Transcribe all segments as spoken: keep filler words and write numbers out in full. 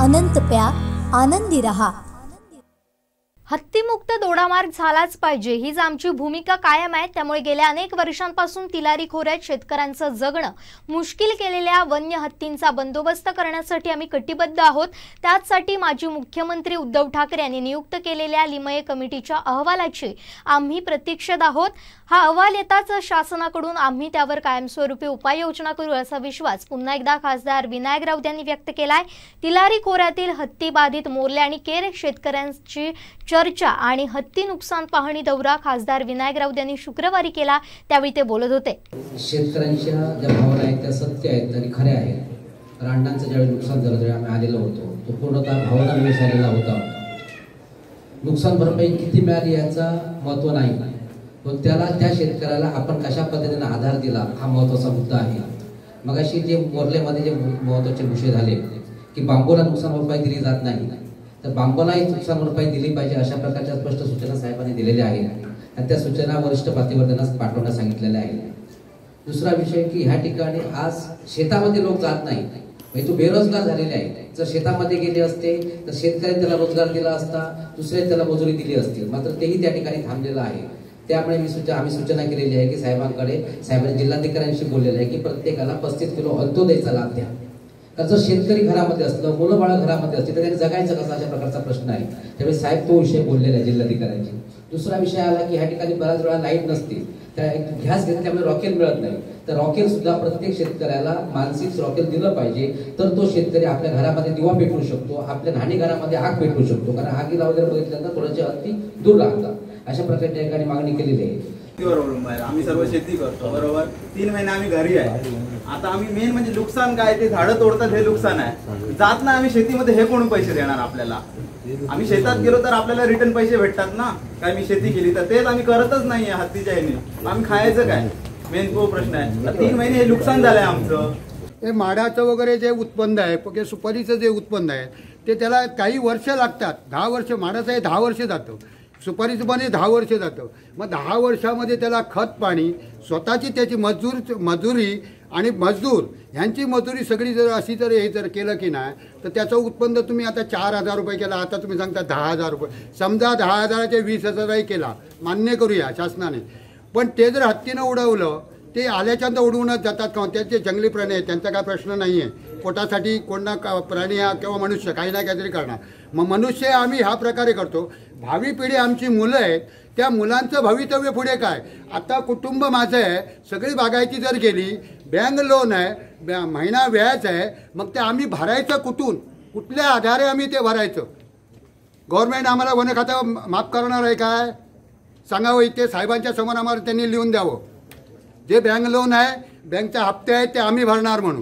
अनंत प्यार, आनंदी रहा। हत्तीमुक्त दोडामार्ग झालाच पाहिजे हीच आमची भूमिका कायम आहे। त्यामुळे गेल्या अनेक वर्षांपासून तिलारी खोऱ्यात शेतकऱ्यांचं जगणं मुश्किल केलेल्या वन्य हत्तींचा बंदोबस्त करण्यासाठी आम्ही कटिबद्ध आहोत। त्यासाठी माजी मुख्यमंत्री उद्धव ठाकरे यांनी नियुक्त केलेल्या लिमये कमिटीच्या अहवालाची आम्ही प्रतीक्षेत आहोत। हा अहवाल येताच शासनाकडून आम्ही त्यावर कायमस्वरूपी उपाययोजना करू असा विश्वास पुन्हा एकदा खासदार विनायक राऊत यांनी व्यक्त केलाय। तिलारी खोऱ्यातील हत्ती बाधित मोर्ले आणि केर शेतकऱ्यांची चर्चा आणि हत्ती नुकसान पाहणी दौरा खासदार विनायक राऊत यांनी शुक्रवारी केला, त्यावेळी ते बोलत होते। शेतकऱ्यांच्या ज्या भावना आहेत त्या सत्य आहेत आणि खऱ्या आहेत। रांडांचं ज्यावेळी नुकसान झालं त्यावेळी आम्ही आलेलो होतो, तो पूर्णतः भावना मिसळलेला होता। नुकसान भरपाई किती मिळाली याचा महत्त्व नाही, पण त्याला त्या शेतकऱ्याला आपण कशा पद्धतीने आधार दिला हा महत्त्वाचा मुद्दा आहे। मगाशी जे मोर्लेमध्ये जे महत्त्वाचे विषय झाले की बांबूला नुकसान भरपाई दिली जात नाही, तर बांबूलाही नुकसान भरपाई दिली पाहिजे अशा प्रकारच्या स्पष्ट सूचना साहेबांनी दिलेल्या आहेत आणि त्या सूचना वरिष्ठ पातळीवर पाठवण्यास सांगितलेल्या आहेत। दुसरा विषय की ह्या ठिकाणी आज शेतामध्ये लोक जात नाही, म्हणजे तो बेरोजगार झालेले आहे। जर शेतामध्ये गेले असते तर शेतकऱ्यांनी त्याला रोजगार दिला असता, दुसऱ्या त्याला मजुरी दिली असती, मात्र तेही त्या ठिकाणी थांबलेलं आहे। त्यामुळे मी सूचना आम्ही सूचना केलेली आहे की साहेबांकडे साहेबांनी जिल्हाधिकाऱ्यांशी बोललेलं आहे की प्रत्येकाला पस्तीस किलो अंत्योदयचा लाभ द्या। कारण जर शेतकरी घरामध्ये असलं, मुलं बाळ घरामध्ये असते तर त्यांनी जगायचं कसं अशा प्रकारचा प्रश्न आहे। त्यामुळे साहेब तो विषय बोललेला आहे जिल्हाधिकाऱ्यांची। दुसरा विषय आला की ह्या ठिकाणी बऱ्याच वेळा लाईट नसते, त्या गॅस घेतल्यामुळे त्यामुळे रॉकेल मिळत नाही, तर रॉकेल सुद्धा प्रत्येक शेतकऱ्याला मानसिक रॉकेल दिलं पाहिजे, तर तो शेतकरी आपल्या घरामध्ये दिवा पेटवू शकतो, आपल्या न्हाणी घरामध्ये आग पेटवू शकतो। कारण आगीला वगैरे बघितल्यानंतर थोड्याचे हत्ती दूर राहतात, अशा प्रकारे त्या ठिकाणी मागणी केलेली आहे। बरोबर, आम्ही सर्व शेती करतो बरोबर, तीन महिने आम्ही घरी आहे। आता आम्ही मेन म्हणजे नुकसान काय ते झाडं तोडतात हे नुकसान आहे। जात ना आम्ही शेतीमध्ये हे कोण पैसे देणार आपल्याला? आम्ही शेतात गेलो तर आपल्याला रिटर्न पैसे भेटतात ना, काय मी शेती केली तर तेच आम्ही करतच नाहीये हत्तीच्या ह्याने, आम्ही खायचं काय? मेन तो प्रश्न आहे। तीन महिने हे नुकसान झालंय आमचं। हे माडाचं वगैरे जे उत्पन्न आहे, सुपारीचं जे उत्पन्न आहे ते त्याला काही वर्ष लागतात, दहा वर्ष माडाचं हे दहा वर्ष जातं, सुपारीचं पण हे दहा वर्ष जातं। मग दहा वर्षामध्ये त्याला खत पाणी, स्वतःची त्याची मजूर मजुरी आणि मजदूर ह्यांची मजुरी सगळी जर अशी जर हे जर केलं की नाही तर त्याचं उत्पन्न तुम्ही आता चार हजार रुपये केला, आता तुम्ही सांगता दहा हजार रुपये, समजा दहा हजाराचे वीस हजारही केला, मान्य करूया शासनाने, पण ते जर हत्तीनं उडवलं ते आल्याच्यानंतर उडवूनच जातात का? त्याचे जंगली प्राणी आहेत, त्यांचा काय प्रश्न नाही आहे, पोटासाठी कोणता का प्राणी हा किंवा मनुष्य काही ना काहीतरी करणार। मग मनुष्य आम्ही ह्या प्रकारे करतो, भावी पिढी आमची मुलं आहेत, त्या मुलांचं भवितव्य पुढे काय? आता कुटुंब माझं आहे, सगळी बागायती जर गेली, बँक लोन आहे, ब्या महिना व्याज आहे, मग ते आम्ही भरायचं कुठून? कुठल्या आधारे आम्ही ते भरायचं? गव्हर्नमेंट आम्हाला वन खातं माफ करणार आहे काय? सांगावं, इथे साहेबांच्या समोर आम्हाला त्यांनी लिहून द्यावं, जे बँक लोन आहे, बँकचे हप्ते आहेत ते आम्ही भरणार म्हणून।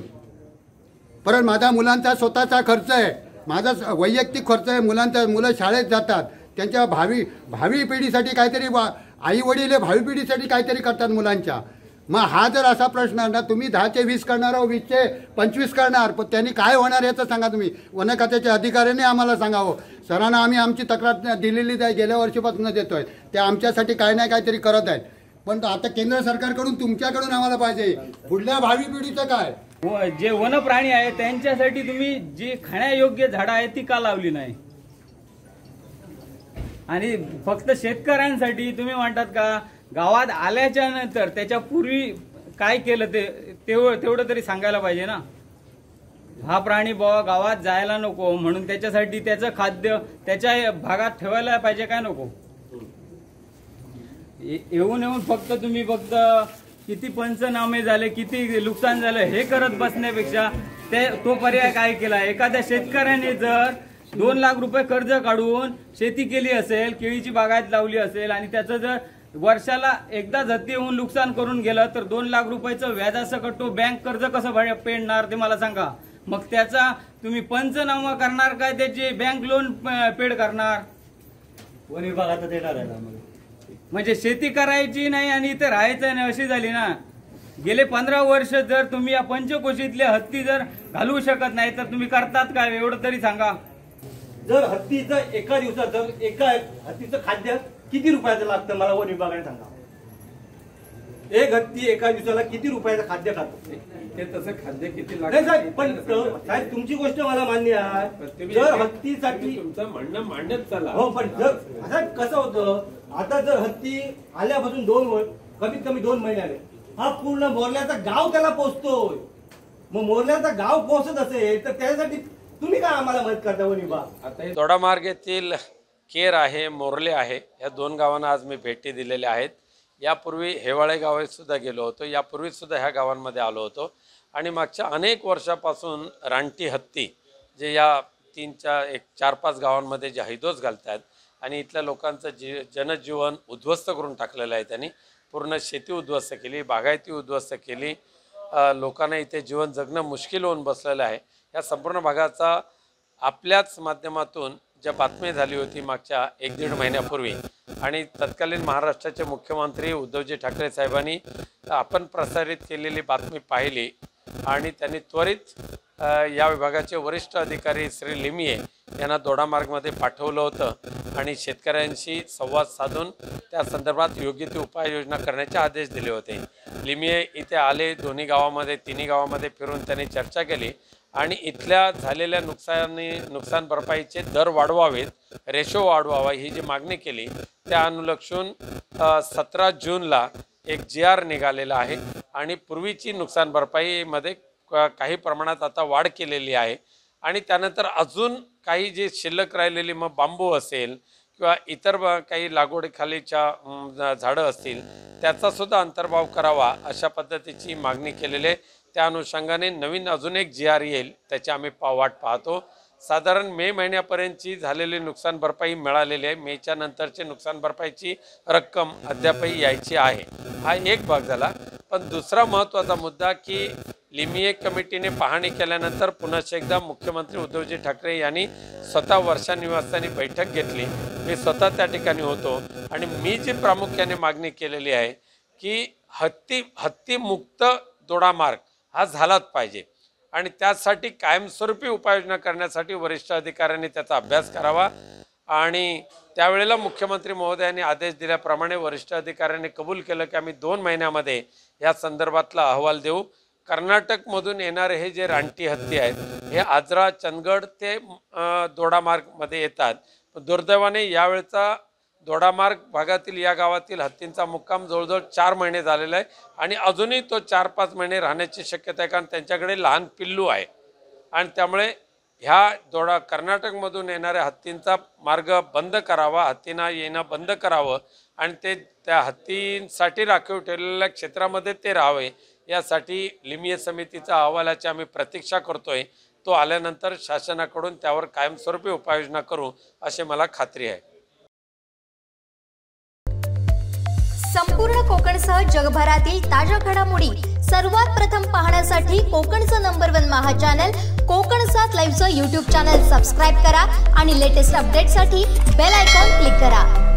परत माझ्या मुलांचा स्वतःचा खर्च आहे, माझा वैयक्तिक खर्च आहे, मुलांचा मुलं शाळेत जातात, त्यांच्या भावी भावी पिढीसाठी काहीतरी आई वडील भावी पिढीसाठी काहीतरी करतात मुलांच्या। मग हा जर असा प्रश्न आहे ना, तुम्ही दहाचे वीस करणार, वीसचे पंचवीस करणार, पण त्यांनी काय होणार याचं सांगा तुम्ही। वन खात्याच्या अधिकाऱ्याने आम्हाला सांगावं, सरांना आम्ही आमची तक्रार दिलेली आहे, गेल्या वर्षीपासून देतोय, ते आमच्यासाठी काय नाही काहीतरी करत आहेत, पण आता केंद्र सरकारकडून तुमच्याकडून आम्हाला पाहिजे पुढल्या भावी पिढीचं काय? जे वन प्राणी आहे त्यांच्यासाठी तुम्ही जी खाण्यायोग्य झाडं आहेत ती का लावली नाही? आणि फक्त शेतकऱ्यांसाठी तुम्ही म्हणतात का? गावात आल्याच्या नंतर त्याच्या पूर्वी काय केलं ते तेवढं तेवढं तरी सांगायला पाहिजे ना। हा प्राणी बाबा गावात जायला नको म्हणून त्याच्यासाठी त्याचं खाद्य त्याच्या भागात ठेवायला पाहिजे काय नको? येऊन येऊन फक्त तुम्ही फक्त किती पंचनामे झाले, किती नुकसान झालं हे करत बसण्यापेक्षा ते तो पर्याय काय केला? एखाद्या शेतकऱ्याने जर दोन लाख रुपये कर्ज काढून शेती केली असेल, केळीची बागायत लावली असेल आणि त्याचं जर वर्षाला एकदा हत्ती येऊन नुकसान करून गेलं तर दोन लाख रुपयाचं व्याजासकट तो बँक कर्ज कसं फेडणार ते मला सांगा। मग त्याचा तुम्ही पंचनामा करणार काय? त्याची बँक लोन पेड करणार? वन विभागात देणार आहे म्हणजे शेती करायची नाही आणि इथे राहायचं नाही अशी झाली ना। गेले पंधरा वर्ष जर तुम्ही या पंचकोशीतले हत्ती जर घालवू शकत नाही तर तुम्ही करतात काय एवढं तरी सांगा। जर हत्तीचं एका दिवसाचं एका हत्तीचं खाद्य किती रुपयाचं लागतं मला वन विभागाने सांगा। एक हत्ती एका दिवसाला किती रुपयाचं खाद्य खातो? ते तसं खाद्य किती नाही साहेब, पण साहेब तुमची गोष्ट मला मान्य आहे. जर हत्तीसाठी तुमचं म्हणणं मांडत चला. हो, पण जर साहेब कसं होतं, आता जर हत्ती आल्यापासून दोन व- कमीत कमी दोन महिन्याने हा पूर्ण मोरल्याचा गाव त्याला पोहोचतोय. मग मोरल्याचा गाव पोहोचत असेल तर त्यासाठी तुम्ही काय आम्हाला मदत करता वनिबा? आता दोडामार्ग येथील केर आहे, मोर्ले आहे, या दोन गावांना आज मी भेटी दिलेल्या आहेत. यापूर्वी हेवाळे गावात सुद्धा गेलो होतो, यापूर्वी सुद्धा ह्या गावांमध्ये आलो होतो आणि मागच्या अनेक वर्षापासून रानटी हत्ती जे या तीन चार एक चार पाच गावांमध्ये जे हैदोस घालतात आणि इथल्या लोकांचं जी जनजीवन उद्ध्वस्त करून टाकलेलं आहे. त्यांनी पूर्ण शेती उद्ध्वस्त केली, बागायती उद्ध्वस्त केली, लोकांना इथे जीवन जगणं मुश्किल होऊन बसलेलं आहे. या संपूर्ण भागाचा आपल्याच माध्यमातून ज्या बातमी झाली होती मागच्या एक दीड महिन्यापूर्वी आणि तत्कालीन महाराष्ट्राचे मुख्यमंत्री उद्धवजी ठाकरे साहेबांनी आपण प्रसारित केलेली बातमी पाहिली आणि त्यांनी त्वरित या विभागाचे वरिष्ठ अधिकारी श्री लिमिये यांना दोडामार्गमध्ये पाठवलं होतं आणि शेतकऱ्यांशी संवाद साधून त्या संदर्भात योग्य ती उपाययोजना करण्याचे आदेश दिले होते. लिमिये इथे आले, दोन्ही गावामध्ये तिन्ही गावामध्ये फिरून त्यांनी चर्चा केली आणि इथल्या झालेल्या नुकसानी नुकसान भरपाईचे दर वाढवावेत, रेशो वाढवावा ही जी मागणी केली त्या अनुलक्षून सतरा जूनला एक जी आर निघालेला आहे आणि पूर्वीची नुकसान भरपाईमध्ये काही प्रमाणात आता वाढ केलेली आहे आणि त्यानंतर अजून काही जी शिल्लक राहिलेली मग बांबू असेल किंवा इतर काही लागवडीखालीच्या झाडं असतील त्याचा सुद्धा अंतर्भाव करावा अशा पद्धतीची मागणी केलेली आहे. त्या अनुषंगाने नवीन अजून एक जी आर येईल, त्याची आम्ही पा वाट पाहतो. साधारण मे महिन्यापर्यंतची झालेली नुकसान भरपाई मिळालेली आहे, मेच्या नंतरची नुकसान भरपाईची रक्कम अद्यापही यायची आहे. हा एक भाग झाला. पण दुसरा महत्त्वाचा मुद्दा की लिमिये कमिटीने पाहणी केल्यानंतर पुन्हा एकदा मुख्यमंत्री उद्धवजी ठाकरे यांनी स्वतः वर्षा निवासस्थानी बैठक घेतली. मी स्वतः त्या ठिकाणी होतो आणि मी जी प्रामुख्याने मागणी केलेली आहे की हत्ती हत्तीमुक्त दोडामार्ग हा झालाच पाहिजे आणि त्यासाठी कायमस्वरूपी उपाययोजना करण्यासाठी वरिष्ठ अधिकाऱ्यांनी त्याचा अभ्यास करावा आणि त्यावेळेला मुख्यमंत्री महोदयांनी आदेश दिल्याप्रमाणे वरिष्ठ अधिकाऱ्यांनी कबूल केलं की आम्ही दोन महिन्यामध्ये या संदर्भातला अहवाल देऊ. कर्नाटकमधून येणारे हे जे रानटी हत्ती आहेत हे आजरा चंदगड ते दोडामार्गमध्ये येतात. दुर्दैवाने यावेळचा दोडामार्ग भागातील या गावातील हत्तींचा मुक्काम जवळजवळ चार महिने झालेला आहे आणि अजूनही तो चार पाच महिने राहण्याची शक्यता आहे, कारण त्यांच्याकडे लहान पिल्लू आहे आणि त्यामुळे ह्या दोडा कर्नाटकमधून येणाऱ्या हत्तींचा मार्ग बंद करावा, हत्तींना येणं बंद करावं आणि ते त्या हत्तींसाठी राखीव ठेवलेल्या क्षेत्रामध्ये ते राहावे यासाठी लिमिये समितीचा अहवालाची आम्ही प्रतीक्षा करतोय. तो आल्यानंतर शासनाकडून त्यावर कायमस्वरूपी उपाययोजना करू अशी मला खात्री आहे. संपूर्ण कोकणसह जगभरातील ताज्या घडामोडी सर्वात प्रथम पाहण्यासाठी कोकणचं number one Maha channel Konkan सात लाईव्हचं यूट्यूब चॅनल सबस्क्राईब करा आणि लेटेस्ट अपडेटसाठी बेल आयकॉन क्लिक करा.